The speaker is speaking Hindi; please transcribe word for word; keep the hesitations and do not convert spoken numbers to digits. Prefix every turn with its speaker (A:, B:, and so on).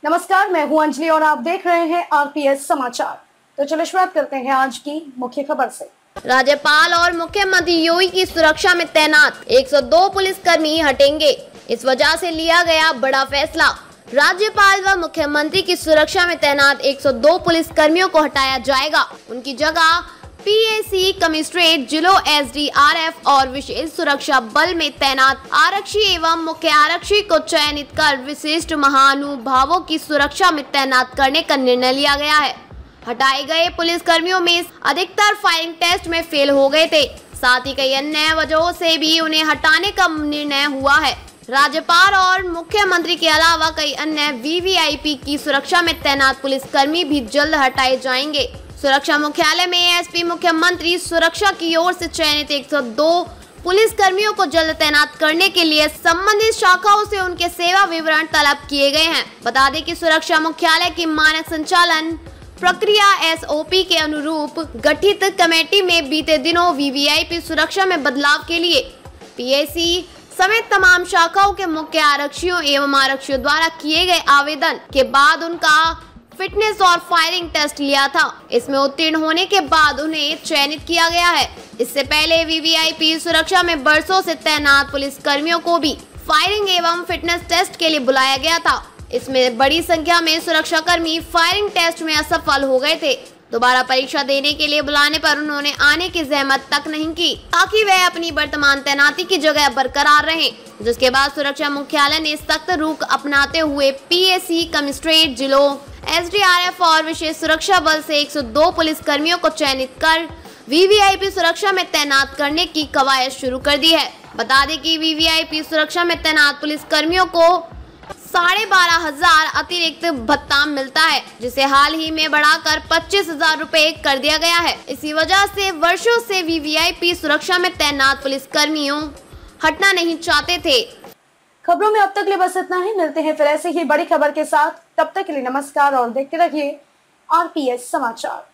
A: नमस्कार, मैं हूं अंजलि और आप देख रहे हैं आरपीएस समाचार। तो चलो शुरुआत करते हैं आज की मुख्य खबर से।
B: राज्यपाल और मुख्यमंत्री योगी की सुरक्षा में तैनात एक सौ दो पुलिसकर्मी हटेंगे। इस वजह से लिया गया बड़ा फैसला। राज्यपाल व मुख्यमंत्री की सुरक्षा में तैनात एक सौ दो पुलिसकर्मियों को हटाया जाएगा। उनकी जगह पीएसी, कमिश्नरेट जिलों, एसडीआरएफ और विशेष सुरक्षा बल में तैनात आरक्षी एवं मुख्य आरक्षी को चयनित कर विशिष्ट महानुभावों की सुरक्षा में तैनात करने का निर्णय लिया गया है। हटाए गए पुलिसकर्मियों में अधिकतर फायरिंग टेस्ट में फेल हो गए थे। साथ ही कई अन्य वजहों से भी उन्हें हटाने का निर्णय हुआ है। राज्यपाल और मुख्यमंत्री के अलावा कई अन्य वीवीआईपी की सुरक्षा में तैनात पुलिसकर्मी भी जल्द हटाए जाएंगे। सुरक्षा मुख्यालय में एसपी, मुख्यमंत्री सुरक्षा की ओर से चयनित एक सौ दो पुलिस कर्मियों को जल्द तैनात करने के लिए संबंधित शाखाओं से उनके सेवा विवरण तलब किए गए हैं। बता दें कि सुरक्षा मुख्यालय की मानक संचालन प्रक्रिया एसओपी के अनुरूप गठित कमेटी में बीते दिनों वीवीआईपी सुरक्षा में बदलाव के लिए पीएसी समेत तमाम शाखाओं के मुख्य आरक्षियों एवं आरक्षियों द्वारा किए गए आवेदन के बाद उनका फिटनेस और फायरिंग टेस्ट लिया था। इसमें उत्तीर्ण होने के बाद उन्हें चयनित किया गया है। इससे पहले वीवीआईपी सुरक्षा में बरसों से तैनात पुलिस कर्मियों को भी फायरिंग एवं फिटनेस टेस्ट के लिए बुलाया गया था। इसमें बड़ी संख्या में सुरक्षा कर्मी फायरिंग टेस्ट में असफल हो गए थे। दोबारा परीक्षा देने के लिए बुलाने पर उन्होंने आने की जहमत तक नहीं की ताकि वह अपनी वर्तमान तैनाती की जगह बरकरार रहें। जिसके बाद सुरक्षा मुख्यालय ने सख्त रुख अपनाते हुए पीएसी, कमिश्नरेट जिलों, एसडीआरएफ और विशेष सुरक्षा बल से एक सौ दो पुलिस कर्मियों को चयनित कर वीवीआईपी सुरक्षा में तैनात करने की कवायद शुरू कर दी है। बता दें कि वीवीआईपी सुरक्षा में तैनात पुलिस कर्मियों को साढ़े बारह हजार अतिरिक्त भत्ता मिलता है, जिसे हाल ही में बढ़ाकर पच्चीस हजार रूपए कर दिया गया है। इसी वजह से वर्षों से वीवीआईपी सुरक्षा में तैनात पुलिस कर्मियों हटना नहीं चाहते थे।
A: खबरों में अब तक ले बस इतना ही। मिलते हैं फिर ऐसे ही बड़ी खबर के साथ। तब तक के लिए नमस्कार और देखते रहिए आरपीएस समाचार।